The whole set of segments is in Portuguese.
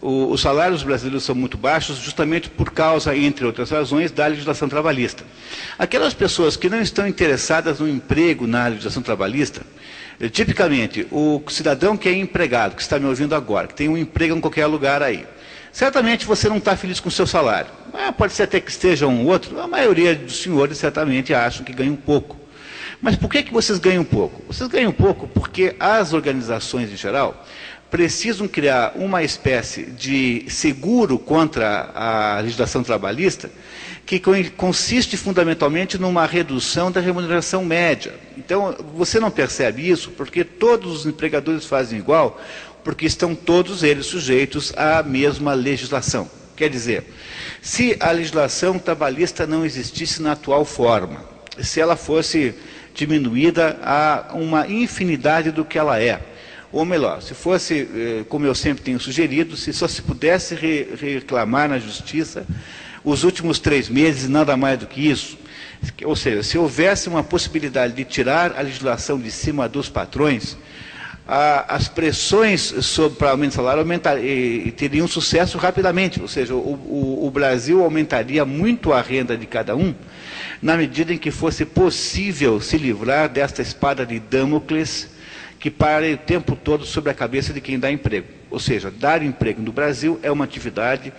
Os salários brasileiros são muito baixos justamente por causa, entre outras razões, da legislação trabalhista. Aquelas pessoas que não estão interessadas no emprego na legislação trabalhista, tipicamente, o cidadão que é empregado, que está me ouvindo agora, que tem um emprego em qualquer lugar aí, certamente você não está feliz com o seu salário. Pode ser até que esteja um ou outro, a maioria dos senhores certamente acham que ganham pouco. Mas por que vocês ganham pouco? Vocês ganham pouco porque as organizações, em geral, precisam criar uma espécie de seguro contra a legislação trabalhista que consiste fundamentalmente numa redução da remuneração média. Então, você não percebe isso porque todos os empregadores fazem igual, porque estão todos eles sujeitos à mesma legislação. Quer dizer, se a legislação trabalhista não existisse na atual forma, se ela fosse diminuída a uma infinidade do que ela é, ou melhor, se fosse, como eu sempre tenho sugerido, se só se pudesse reclamar na justiça os últimos 3 meses, nada mais do que isso, ou seja, se houvesse uma possibilidade de tirar a legislação de cima dos patrões, as pressões para aumento de salário teriam sucesso rapidamente, ou seja, o Brasil aumentaria muito a renda de cada um, na medida em que fosse possível se livrar desta espada de Damocles que para o tempo todo sobre a cabeça de quem dá emprego. Ou seja, dar emprego no Brasil é uma atividade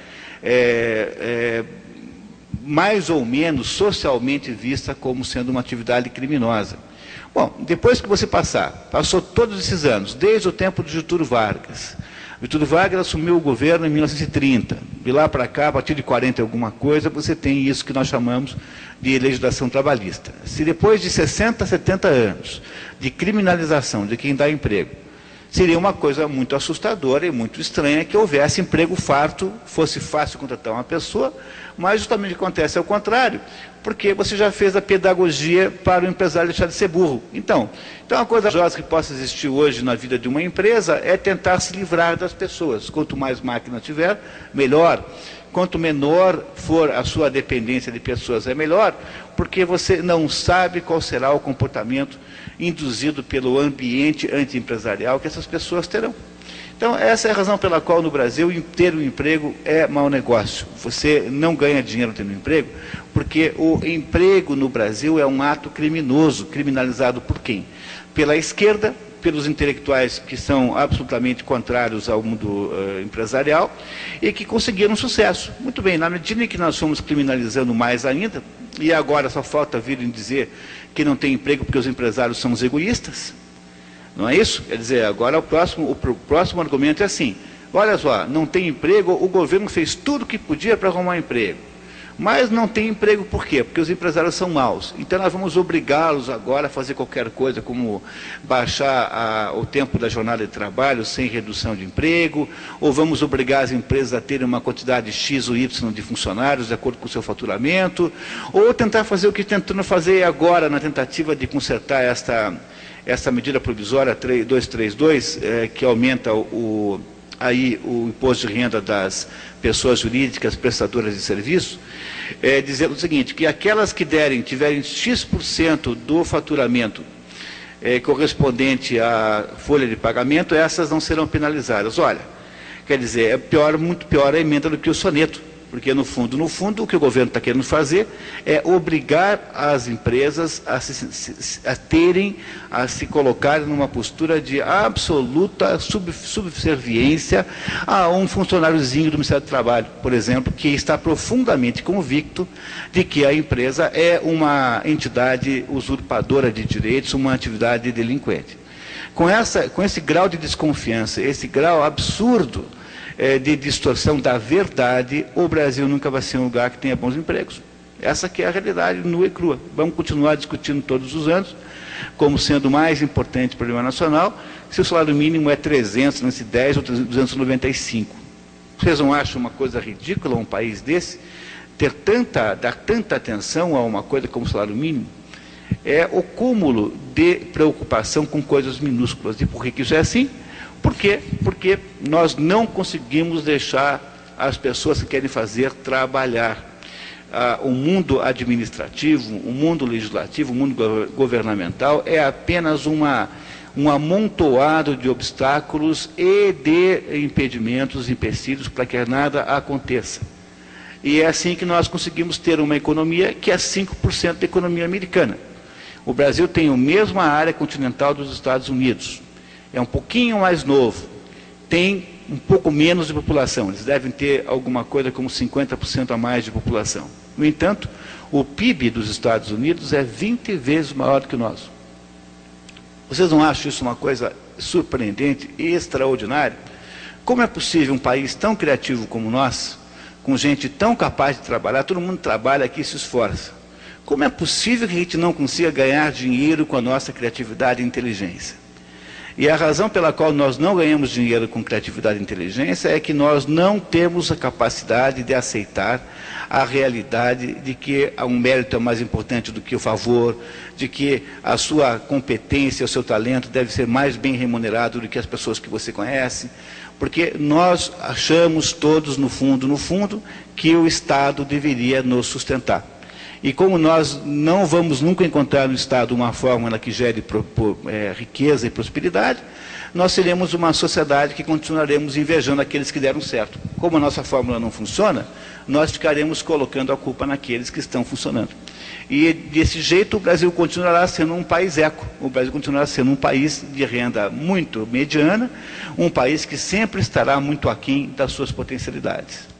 mais ou menos socialmente vista como sendo uma atividade criminosa. Bom, depois que você passou todos esses anos, desde o tempo de Getúlio Vargas. Getúlio Vargas assumiu o governo em 1930. De lá para cá, a partir de 40 e alguma coisa, você tem isso que nós chamamos de legislação trabalhista. Se depois de 60, 70 anos de criminalização de quem dá emprego, seria uma coisa muito assustadora e muito estranha que houvesse emprego farto, fosse fácil contratar uma pessoa, mas justamente acontece ao contrário, porque você já fez a pedagogia para o empresário deixar de ser burro. Então a coisa josa que possa existir hoje na vida de uma empresa é tentar se livrar das pessoas. Quanto mais máquina tiver, melhor. Quanto menor for a sua dependência de pessoas, é melhor, porque você não sabe qual será o comportamento induzido pelo ambiente anti-empresarial que essas pessoas terão. Então, essa é a razão pela qual no Brasil ter um emprego é mau negócio. Você não ganha dinheiro tendo emprego, porque o emprego no Brasil é um ato criminoso, criminalizado por quem? Pela esquerda, pelos intelectuais que são absolutamente contrários ao mundo empresarial e que conseguiram sucesso. Muito bem, na medida em que nós fomos criminalizando mais ainda, e agora só falta virem dizer que não tem emprego porque os empresários são os egoístas, não é isso? Quer dizer, agora o próximo argumento é assim, olha só, não tem emprego, o governo fez tudo o que podia para arrumar emprego. Mas não tem emprego por quê? Porque os empresários são maus. Então nós vamos obrigá-los agora a fazer qualquer coisa, como baixar o tempo da jornada de trabalho sem redução de emprego, ou vamos obrigar as empresas a terem uma quantidade X ou Y de funcionários de acordo com o seu faturamento, ou tentar fazer o que tentando fazer agora na tentativa de consertar esta medida provisória 232, que aumenta o imposto de renda das pessoas jurídicas prestadoras de serviço, dizendo o seguinte, que aquelas que tiverem X% do faturamento correspondente à folha de pagamento, essas não serão penalizadas. Olha, quer dizer, muito pior a emenda do que o soneto, porque no fundo, o que o governo está querendo fazer é obrigar as empresas a se colocarem numa postura de absoluta subserviência a um funcionáriozinho do Ministério do Trabalho, por exemplo, que está profundamente convicto de que a empresa é uma entidade usurpadora de direitos, uma atividade delinquente. Com esse grau de desconfiança, esse grau absurdo de distorção da verdade, o Brasil nunca vai ser um lugar que tenha bons empregos. Essa que é a realidade nua e crua. Vamos continuar discutindo todos os anos, como sendo o mais importante problema nacional, se o salário mínimo é 310 ou 295. Vocês não acham uma coisa ridícula um país desse dar tanta atenção a uma coisa como o salário mínimo? É o cúmulo de preocupação com coisas minúsculas. E por que isso é assim? Por quê? Porque nós não conseguimos deixar as pessoas que querem fazer trabalhar. O mundo administrativo, o mundo legislativo, o mundo governamental é apenas um amontoado de obstáculos e de impedimentos, empecilhos para que nada aconteça. E é assim que nós conseguimos ter uma economia que é 5% da economia americana. O Brasil tem a mesma área continental dos Estados Unidos. É um pouquinho mais novo. Tem um pouco menos de população. Eles devem ter alguma coisa como 50% a mais de população. No entanto, o PIB dos Estados Unidos é 20 vezes maior do que o nosso. Vocês não acham isso uma coisa surpreendente e extraordinária? Como é possível um país tão criativo como o nosso, com gente tão capaz de trabalhar, todo mundo trabalha aqui e se esforça. Como é possível que a gente não consiga ganhar dinheiro com a nossa criatividade e inteligência? E a razão pela qual nós não ganhamos dinheiro com criatividade e inteligência é que nós não temos a capacidade de aceitar a realidade de que um mérito é mais importante do que o favor, de que a sua competência, o seu talento deve ser mais bem remunerado do que as pessoas que você conhece, porque nós achamos todos, no fundo, que o Estado deveria nos sustentar. E como nós não vamos nunca encontrar no Estado uma fórmula que gere riqueza e prosperidade, nós seremos uma sociedade que continuaremos invejando aqueles que deram certo. Como a nossa fórmula não funciona, nós ficaremos colocando a culpa naqueles que estão funcionando. E desse jeito o Brasil continuará sendo um país eco, o Brasil continuará sendo um país de renda muito mediana, um país que sempre estará muito aquém das suas potencialidades.